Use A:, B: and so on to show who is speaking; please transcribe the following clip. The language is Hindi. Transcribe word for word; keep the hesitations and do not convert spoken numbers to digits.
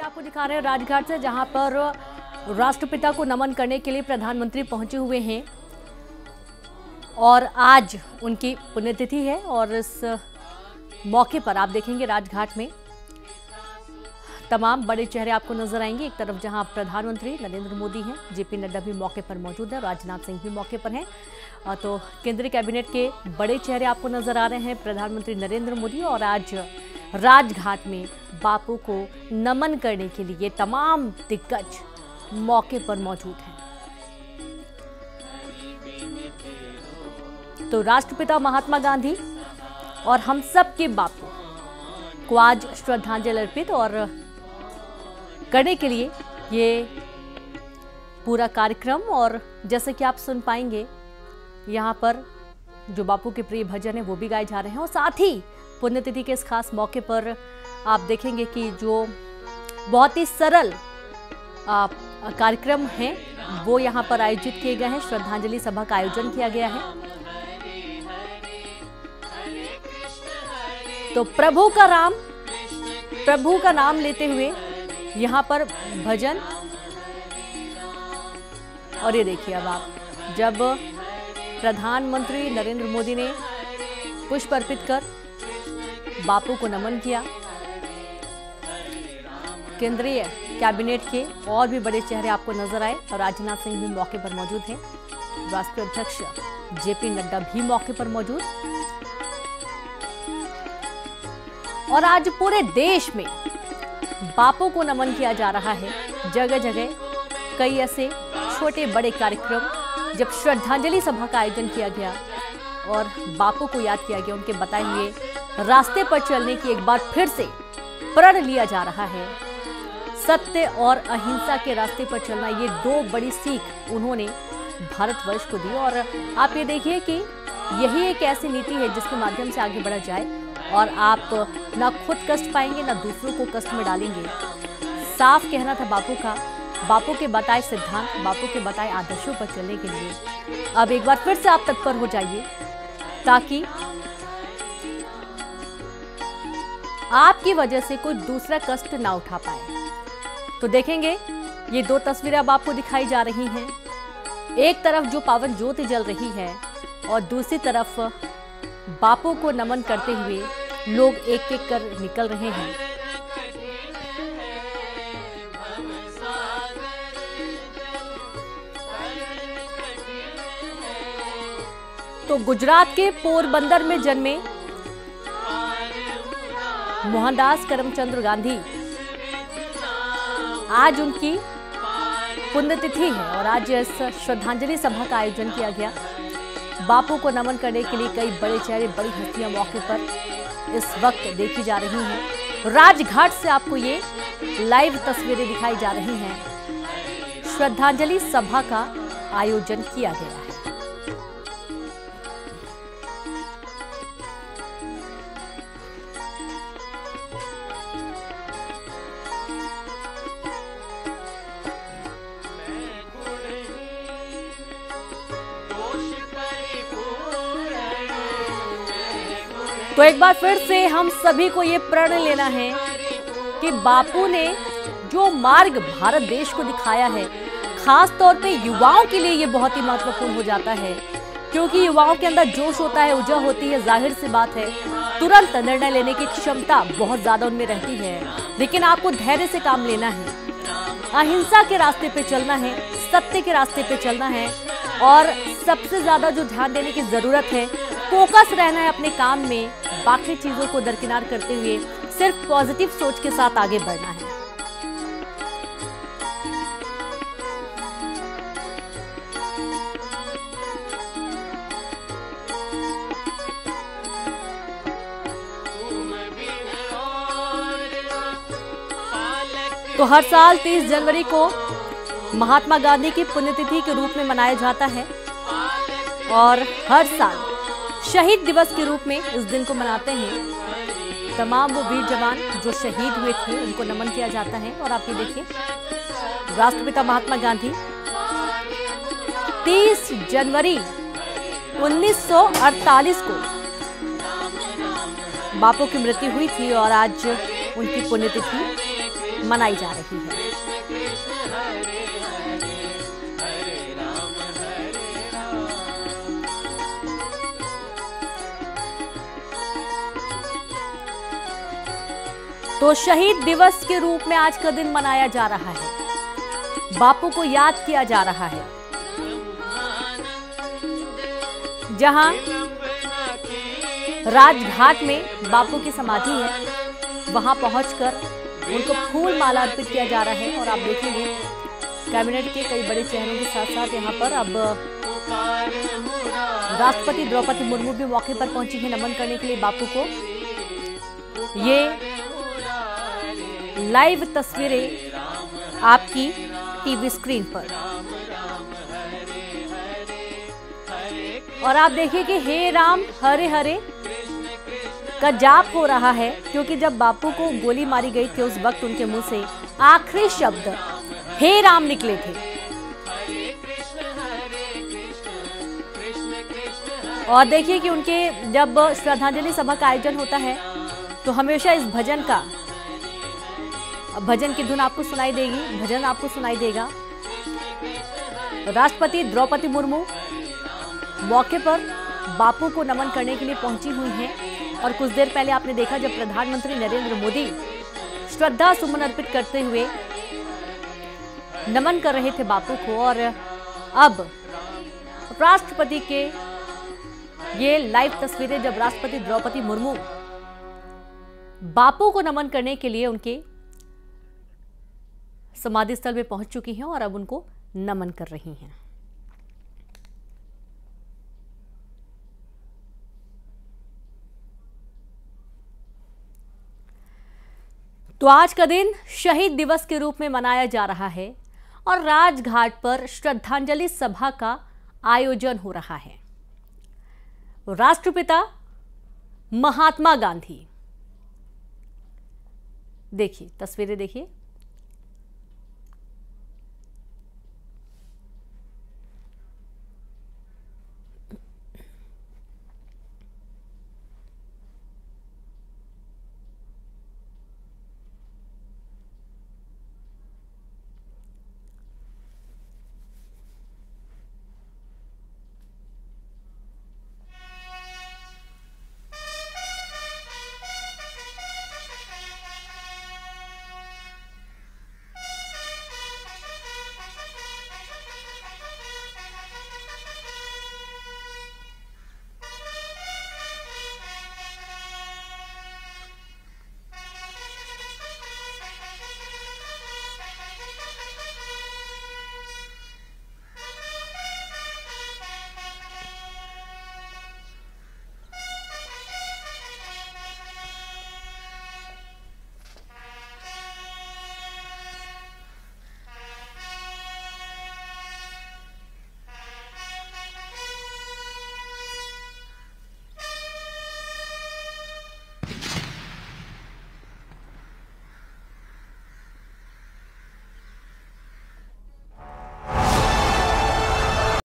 A: आपको दिखा रहे हैं राजघाट से, जहां पर राष्ट्रपिता को नमन करने के लिए प्रधानमंत्री पहुंचे हुए हैं और आज उनकी पुण्यतिथि है। और इस मौके पर आप देखेंगे राजघाट में तमाम बड़े चेहरे आपको नजर आएंगे। एक तरफ जहां प्रधानमंत्री नरेंद्र मोदी हैं, जेपी नड्डा भी मौके पर मौजूद है, राजनाथ सिंह भी मौके पर हैं। तो केंद्रीय कैबिनेट के बड़े चेहरे आपको नजर आ रहे हैं, प्रधानमंत्री नरेंद्र मोदी। और आज राजघाट में बापू को नमन करने के लिए तमाम दिग्गज मौके पर मौजूद हैं। तो राष्ट्रपिता महात्मा गांधी और हम सब के बापू को आज श्रद्धांजलि अर्पित और करने के लिए ये पूरा कार्यक्रम, और जैसे कि आप सुन पाएंगे यहाँ पर जो बापू के प्रिय भजन है वो भी गाए जा रहे हैं। और साथ ही पुण्यतिथि के इस खास मौके पर आप देखेंगे कि जो बहुत ही सरल कार्यक्रम हैं वो यहाँ पर आयोजित किए गए हैं। श्रद्धांजलि सभा का आयोजन किया गया है। तो प्रभु का राम प्रभु का नाम लेते हुए यहाँ पर भजन। और ये देखिए, अब आप जब प्रधानमंत्री नरेंद्र मोदी ने पुष्प अर्पित कर बापू को नमन किया, केंद्रीय कैबिनेट के और भी बड़े चेहरे आपको नजर आए और राजनाथ सिंह भी मौके पर मौजूद हैं, राष्ट्रीय अध्यक्ष जेपी नड्डा भी मौके पर मौजूद। और आज पूरे देश में बापू को नमन किया जा रहा है। जगह जगह कई ऐसे छोटे बड़े कार्यक्रम, जब श्रद्धांजलि सभा का आयोजन किया गया और बापू को याद किया गया, उनके बताए हुए रास्ते पर चलने की एक बार फिर से प्रण लिया जा रहा है। सत्य और अहिंसा के रास्ते पर चलना, ये दो बड़ी सीख उन्होंने भारतवर्ष को दी। और आप ये देखिए कि यही एक ऐसी नीति है जिसके माध्यम से आगे बढ़ा जाए और आप ना खुद कष्ट पाएंगे ना दूसरों को कष्ट में डालेंगे। साफ कहना था बापू का, बापू के बताए सिद्धांत, बापू के बताए आदर्शों पर चलने के लिए अब एक बार फिर से आप तत्पर हो जाइए, ताकि आपकी वजह से कोई दूसरा कष्ट ना उठा पाए। तो देखेंगे ये दो तस्वीरें अब आपको दिखाई जा रही हैं। एक तरफ जो पावन ज्योति जल रही है और दूसरी तरफ बापू को नमन करते हुए लोग एक एक कर निकल रहे हैं। तो गुजरात के पोरबंदर में जन्मे मोहनदास करमचंद गांधी, आज उनकी पुण्यतिथि है और आज इस श्रद्धांजलि सभा का आयोजन किया गया। बापू को नमन करने के लिए कई बड़े चेहरे, बड़ी हस्तियां मौके पर इस वक्त देखी जा रही हैं। राजघाट से आपको ये लाइव तस्वीरें दिखाई जा रही हैं। श्रद्धांजलि सभा का आयोजन किया गया है। तो एक बार फिर से हम सभी को ये प्रण लेना है कि बापू ने जो मार्ग भारत देश को दिखाया है, खास तौर पे युवाओं के लिए ये बहुत ही महत्वपूर्ण हो जाता है, क्योंकि युवाओं के अंदर जोश होता है, ऊर्जा होती है, जाहिर सी बात है तुरंत निर्णय लेने की क्षमता बहुत ज्यादा उनमें रहती है। लेकिन आपको धैर्य से काम लेना है, अहिंसा के रास्ते पे चलना है, सत्य के रास्ते पे चलना है, और सबसे ज्यादा जो ध्यान देने की जरूरत है, फोकस रहना है अपने काम में, बाकी चीजों को दरकिनार करते हुए सिर्फ पॉजिटिव सोच के साथ आगे बढ़ना है। तो हर साल तीस जनवरी को महात्मा गांधी की पुण्यतिथि के रूप में मनाया जाता है और हर साल शहीद दिवस के रूप में इस दिन को मनाते हैं। तमाम वो वीर जवान जो शहीद हुए थे उनको नमन किया जाता है। और आप ये देखिए, राष्ट्रपिता महात्मा गांधी तीस जनवरी उन्नीस सौ अड़तालीस को बापू की मृत्यु हुई थी और आज उनकी पुण्यतिथि मनाई जा रही है। तो शहीद दिवस के रूप में आज का दिन मनाया जा रहा है, बापू को याद किया जा रहा है। जहां राजघाट में बापू की समाधि है, वहां पहुंचकर उनको फूल माला अर्पित किया जा रहा है। और आप देखेंगे कैबिनेट के कई बड़े चेहरों के साथ साथ यहाँ पर अब राष्ट्रपति द्रौपदी मुर्मू भी मौके पर पहुंची है नमन करने के लिए बापू को। ये लाइव तस्वीरें आपकी टीवी स्क्रीन पर, और आप देखिए कि हे राम हरे हरे का जाप हो रहा है, क्योंकि जब बापू को गोली मारी गई थी उस वक्त उनके मुंह से आखिरी शब्द हे राम निकले थे। और देखिए कि उनके जब श्रद्धांजलि सभा का आयोजन होता है तो हमेशा इस भजन का भजन की धुन आपको सुनाई देगी, भजन आपको सुनाई देगा। राष्ट्रपति द्रौपदी मुर्मू मौके पर बापू को नमन करने के लिए पहुंची हुई हैं। और कुछ देर पहले आपने देखा जब प्रधानमंत्री नरेंद्र मोदी श्रद्धा सुमन अर्पित करते हुए नमन कर रहे थे बापू को। और अब राष्ट्रपति के ये लाइव तस्वीरें, जब राष्ट्रपति द्रौपदी मुर्मू बापू को नमन करने के लिए उनके समाधि स्थल में पहुंच चुकी हैं और अब उनको नमन कर रही हैं। तो आज का दिन शहीद दिवस के रूप में मनाया जा रहा है और राजघाट पर श्रद्धांजलि सभा का आयोजन हो रहा है। राष्ट्रपिता महात्मा गांधी, देखिए तस्वीरें देखिए,